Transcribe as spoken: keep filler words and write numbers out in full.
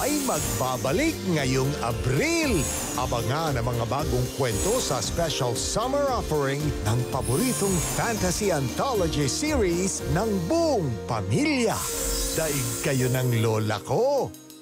ay magbabalik ngayong Abril. Abangan ang mga bagong kwento sa special summer offering ng paboritong fantasy anthology series ng buong pamilya. Daig kayo ng lola ko.